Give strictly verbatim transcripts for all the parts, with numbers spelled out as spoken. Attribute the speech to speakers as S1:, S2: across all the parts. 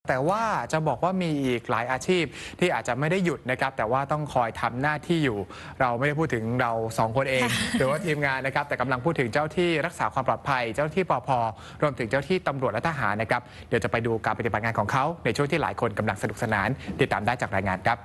S1: แต่ว่าจะบอกว่ามีอีกหลายอาชีพที่อาจจะไม่ได้หยุดนะครับแต่ว่าต้องคอยทำหน้าที่อยู่เราไม่ได้พูดถึงเราสองคนเอง หรือว่าทีมงานนะครับแต่กำลังพูดถึงเจ้าที่รักษาความปลอดภัยเจ้าที่ปภ.รวมถึงเจ้าที่ตำรวจและทหารนะครับเดี๋ยวจะไปดูการปฏิบัติงานของเขาในช่วงที่หลายคนกำลังสนุกสนานติดตามได้จากรายงานครับ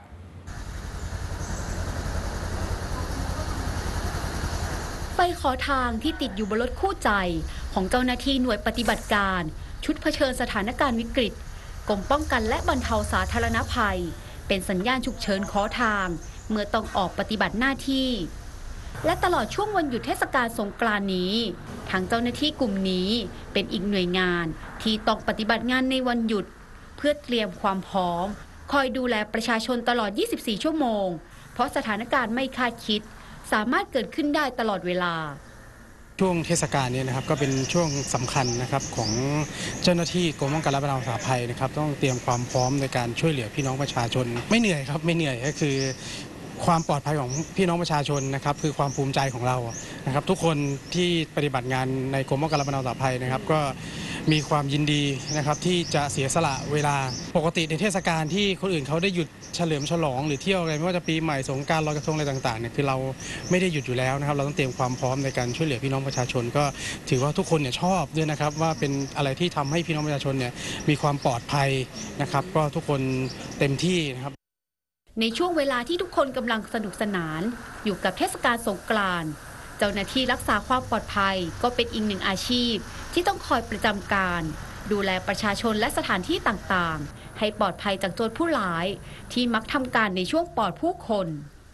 S2: ไฟขอทางที่ติดอยู่บนรถคู่ใจของเจ้าหน้าที่หน่วยปฏิบัติการชุดเผชิญสถานการณ์วิกฤตกรมป้องกันและบรรเทาสาธารณภัยเป็นสัญญาณฉุกเฉินขอทางเมื่อต้องออกปฏิบัติหน้าที่และตลอดช่วงวันหยุดเทศกาลสงกรานต์นี้ทางเจ้าหน้าที่กลุ่มนี้เป็นอีกหน่วยงานที่ต้องปฏิบัติงานในวันหยุดเพื่อเตรียมความพร้อมคอยดูแลประชาชนตลอดยี่สิบสี่ชั่วโมงเพราะสถานการณ์ไม่คาดคิดสามารถเกิดขึ้นได้ตลอดเวลา
S3: ช่วงเทศกาลนี้นะครับก็เป็นช่วงสำคัญนะครับของเจ้าหน้าที่กรมป้องกันและบรรเทาสาธารณภัยนะครับต้องเตรียมความพร้อมในการช่วยเหลือพี่น้องประชาชนไม่เหนื่อยครับไม่เหนื่อยก็คือความปลอดภัยของพี่น้องประชาชนนะครับคือความภูมิใจของเรานะครับทุกคนที่ปฏิบัติงานในกรมป้องกันและบรรเทาสาธารณภัยนะครับก็มีความยินดีนะครับที่จะเสียสละเวลาปกติในเทศกาลที่คนอื่นเขาได้หยุดเฉลิมฉลองหรือเที่ยวอะไรไม่ว่าจะปีใหม่สงกรานต์ลอยกระทงอะไรต่างๆเนี่ยคือเราไม่ได้หยุดอยู่แล้วนะครับเราต้องเตรียมความพร้อมในการช่วยเหลือพี่น้องประชาชนก็ถือว่าทุกคนเนี่ยชอบด้วยนะครับว่าเป็นอะไรที่ทำให้พี่น้องประชาชนเนี่ยมีความปลอดภัยนะครับก็ทุกคนเต็มที่นะครับ
S2: ในช่วงเวลาที่ทุกคนกำลังสนุกสนานอยู่กับเทศกาลสงกรานต์เจ้าหน้าที่รักษาความปลอดภัยก็เป็นอีกหนึ่งอาชีพที่ต้องคอยประจำการดูแลประชาชนและสถานที่ต่างๆให้ปลอดภัยจากโจรผู้ร้ายที่มักทำการในช่วงปลอดผู้คน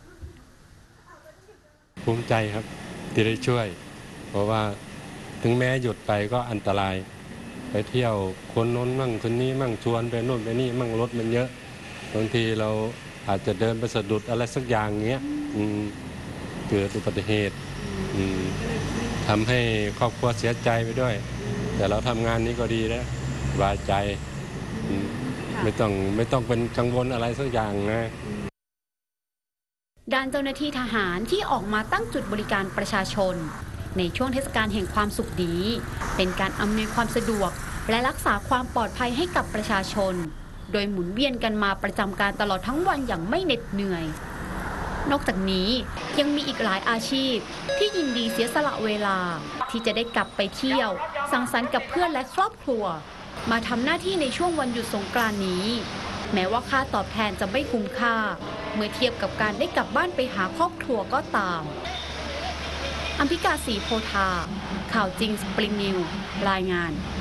S4: ภูมิใจครับที่ได้ช่วยเพราะว่าถึงแม้หยุดไปก็อันตรายไปเที่ยวคนโน้นมั่งคนนี้มั่งชวนไปโน่นไปนี่มั่งรถมันเยอะบางทีเราอาจจะเดินไปสะดุดอะไรสักอย่างเงี้ยเกิดอุบัติเหตุทำให้ครอบครัวเสียใจไปด้วยแต่เราทำงานนี้ก็ดีแล้วสบายใจไม่ต้องไม่ต้องเป็นกังวลอะไรสักอย่างนะ
S2: ด้านเจ้าหน้าที่ทหารที่ออกมาตั้งจุดบริการประชาชนในช่วงเทศกาลแห่งความสุขนี้เป็นการอำนวยความสะดวกและรักษาความปลอดภัยให้กับประชาชนโดยหมุนเวียนกันมาประจำการตลอดทั้งวันอย่างไม่เหน็ดเหนื่อยนอกจากนี้ยังมีอีกหลายอาชีพที่ยินดีเสียสละเวลาที่จะได้กลับไปเที่ยวสังสรรค์กับเพื่อนและครอบครัวมาทำหน้าที่ในช่วงวันหยุดสงกรานต์นี้แม้ว่าค่าตอบแทนจะไม่คุ้มค่าเมื่อเทียบกับการได้กลับบ้านไปหาครอบครัวก็ตามอัมพิกาศรีโพธาข่าวจริงสปริงนิวรายงาน